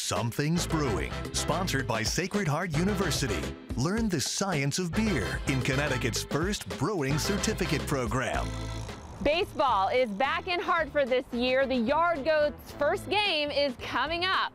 Something's Brewing, sponsored by Sacred Heart University. Learn the science of beer in Connecticut's first brewing certificate program. Baseball is back in Hartford this year. The Yard Goats' first game is coming up.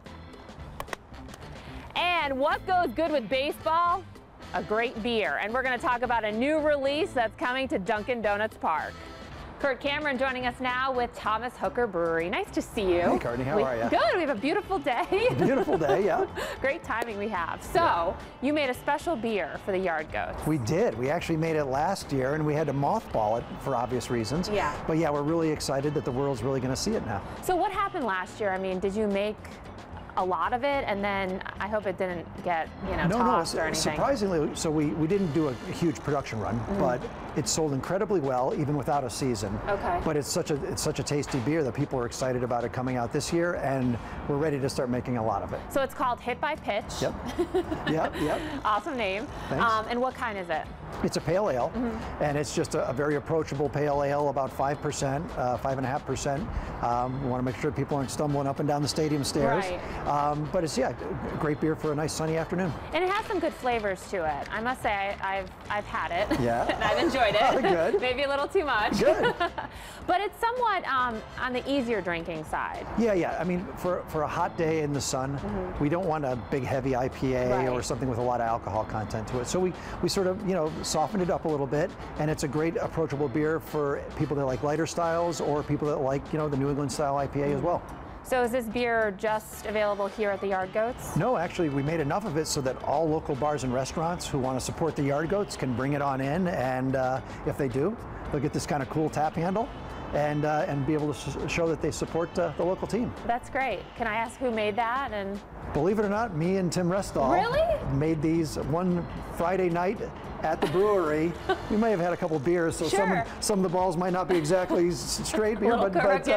And what goes good with baseball? A great beer. And we're going to talk about a new release that's coming to Dunkin' Donuts Park. Kurt Cameron joining us now with Thomas Hooker Brewery. Nice to see you. Hey, Courtney, how are you? Good. We have a beautiful day. Beautiful day, yeah. Great timing we have. So, you made a special beer for the Yard Goats. We did. We actually made it last year, and we had to mothball it for obvious reasons. Yeah. But yeah, we're really excited that the world's really going to see it now. So what happened last year? I mean, did you make a lot of it, and then I hope it didn't get, tossed or anything? Surprisingly, so we didn't do a huge production run, but it sold incredibly well even without a season. Okay. But it's such a tasty beer that people are excited about it coming out this year, and we're ready to start making a lot of it. So it's called Hit by Pitch. Yep. Yep. Awesome name. Thanks. And what kind is it? It's a pale ale, and it's just a very approachable pale ale, about 5%, 5.5%. We want to make sure people aren't stumbling up and down the stadium stairs. Right. But it's, a great beer for a nice sunny afternoon. And it has some good flavors to it. I must say, I've had it. Yeah. And I've enjoyed it. Good. Maybe a little too much. Good. But it's somewhat on the easier drinking side. Yeah. I mean, for a hot day in the sun, we don't want a big heavy IPA or something with a lot of alcohol content to it. So we sort of, softened it up a little bit, and it's a great approachable beer for people that like lighter styles or people that like, the New England style IPA as well. So is this beer just available here at the Yard Goats? No, actually, we made enough of it so that all local bars and restaurants who want to support the Yard Goats can bring it on in, and if they do, they'll get this kind of cool tap handle and be able to show that they support the local team. That's great. Can I ask who made that? And believe it or not, me and Tim Restall made these one Friday night at the brewery. We may have had a couple of beers, so some of the balls might not be exactly straight beer, but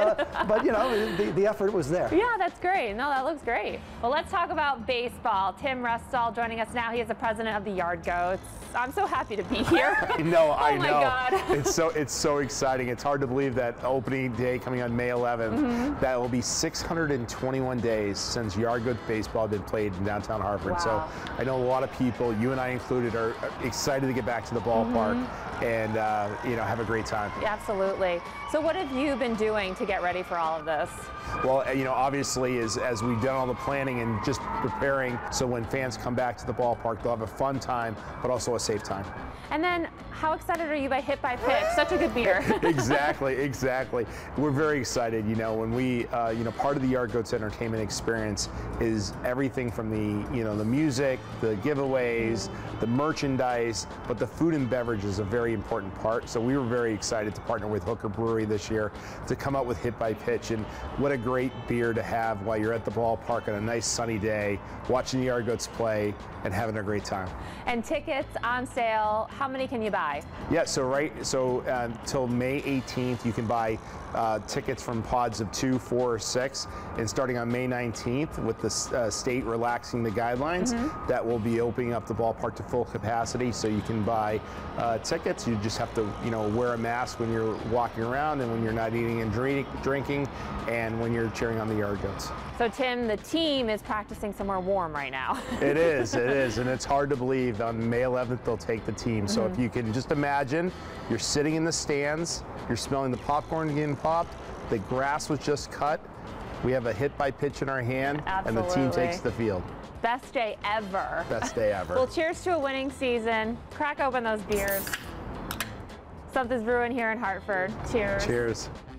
the effort was there. Yeah, that's great. No, that looks great. Well, let's talk about baseball. Tim Restall joining us now. He is the president of the Yard Goats. I'm so happy to be here. I know. Oh my God. It's so exciting. It's hard to believe that opening day coming on May 11th, that will be 621 days since Yard Goats baseball has been played in downtown Hartford. Wow. So I know a lot of people, you and I included, are excited to get back to the ballpark and have a great time. Absolutely. So what have you been doing to get ready for all of this? Well, obviously, as we've done all the planning and just preparing, so when fans come back to the ballpark, they'll have a fun time, but also a safe time. And then, how excited are you by Hit by Pitch? Such a good beer. Exactly. We're very excited. When we, part of the Yard Goats entertainment experience is everything from the music, the giveaways, the merchandise, but the food and beverage is a very important part. So we were very excited to partner with Hooker Brewery this year to come up with Hit by Pitch, and what a great beer to have while you're at the ballpark on a nice sunny day, watching the Yard Goats play and having a great time. And tickets on sale, how many can you buy? Yeah, so till May 18th, you can buy tickets from pods of 2, 4, or 6, and starting on May 19th, with the state relaxing the guidelines, that will be opening up the ballpark to full capacity. So you can buy tickets. You just have to, wear a mask when you're walking around, and when you're not eating and drinking, and when you're cheering on the Yard Goats. So Tim, the team is practicing somewhere warm right now. It is, and it's hard to believe on May 11th they'll take the team. So if you can just imagine, you're sitting in the stands, you're smelling the popcorn getting popped, the grass was just cut, we have a Hit by Pitch in our hand, and the team takes the field. Best day ever. Best day ever. Well, cheers to a winning season. Crack open those beers. Something's brewing here in Hartford. Cheers. Cheers.